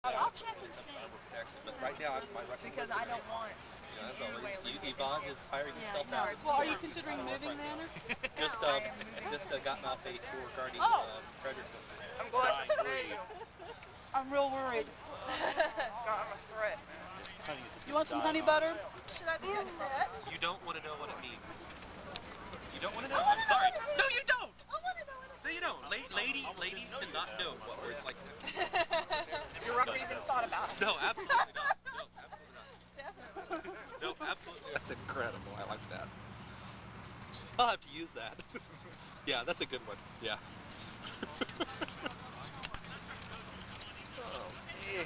I'll check and see. But right now, my because I don't want. Yeah, as always, Yvonne is hiring himself no. out. Well, are you considering moving then? Just gotten off a tour regarding predator films. I'm going to see. I'm real worried. God, I'm a threat. You want some honey butter? Should I be upset? You don't want to know what it means. You don't want to know? I'm sorry. No, you don't! I want to know what it No, means. you don't. Ladies should not know what words like that. You're rubber even thought about it. No, absolutely not. No, absolutely not. Definitely. No, absolutely. That's incredible. I like that. I'll have to use that. Yeah, that's a good one. Yeah. Oh, yeah.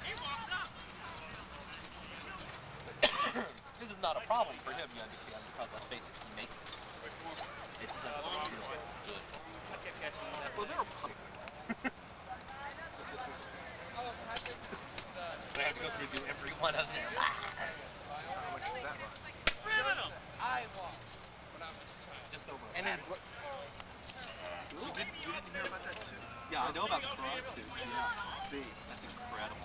This is not a problem for him, you understand, because let's face it, he makes it. It doesn't feel good. Well, they're a pump. I have to go through and do every one of them. How much is that run? Criminal! I walked. Just over. And then what? You didn't hear about that suit? Yeah, I know about the frog suit. Yeah. That's incredible.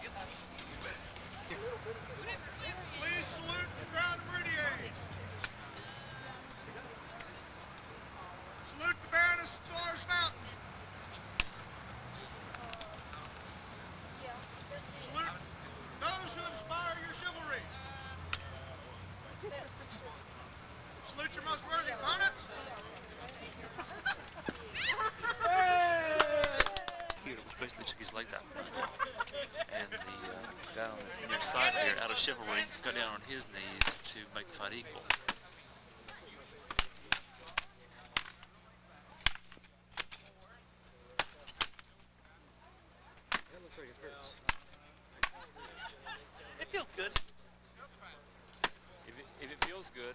Please salute the ground meridians. Salute the Baron of Stars Mountain. Salute those who inspire your chivalry. Salute your most worthy opponent. Basically took his legs out and the guy on the near side here, out of chivalry, got down on his knees to make the fight equal. That looks like it hurts. It feels good. If it feels good.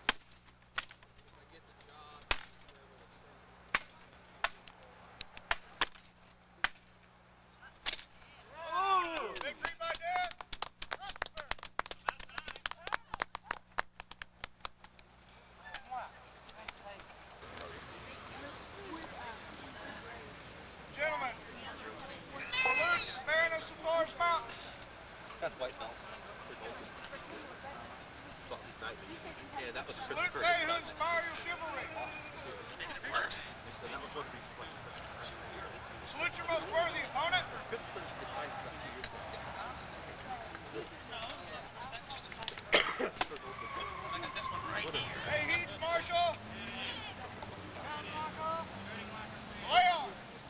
Victory by death. Gentlemen, salute the Baron of Stars Mountain. That's white belt. Yeah, that was Chris Salute Curtis. they who inspire your chivalry. Makes it worse. That was what we Salute your most worthy opponent. Chris Curtis did nice stuff 2 years ago. Hey, Heat Marshal. Leon.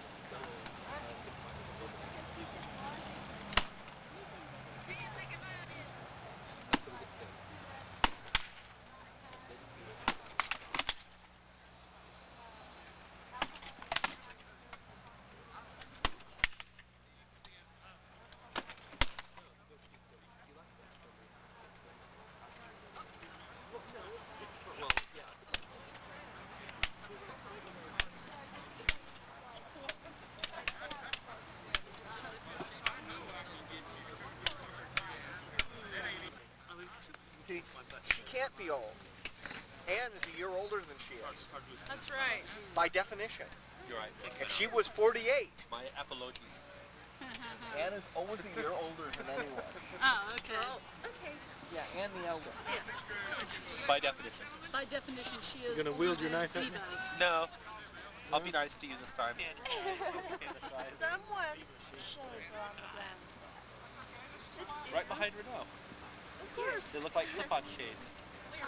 See, she can't be old. Anne is a year older than she is, That's right. by definition. You're right. If she was 48, My apologies. Anne is always a year older than anyone. Oh, okay. Yeah, Anne the elder. Yes. By definition. By definition, she is. You gonna wield your knife at me? No. I'll be nice to you this time. Someone's shades are on the ground. Right behind Renault. They look like flip-on shades. No.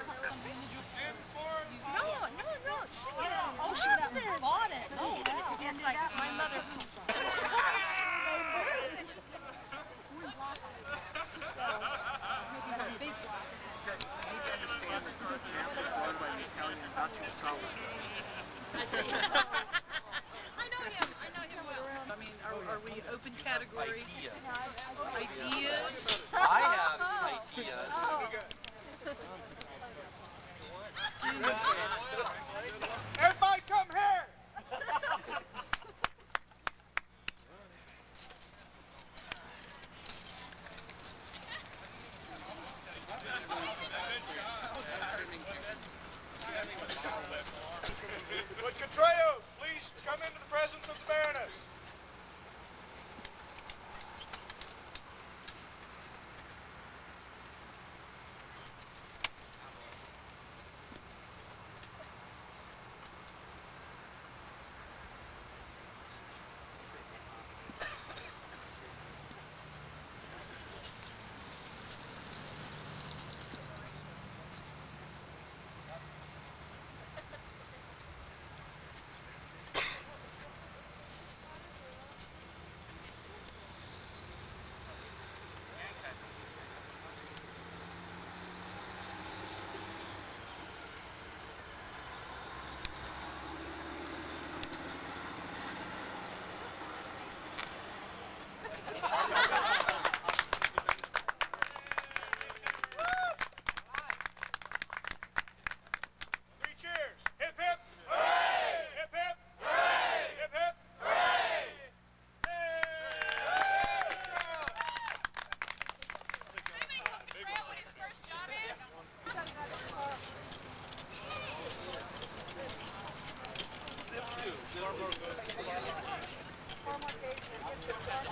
She went and bought it. Oh, it's like my mother. You need to understand that the camp was drawn by an Italian Dutch scholar. I see. I know him well. I mean, are we open category? Ideas? I have ideas. Everybody come here. Four more days and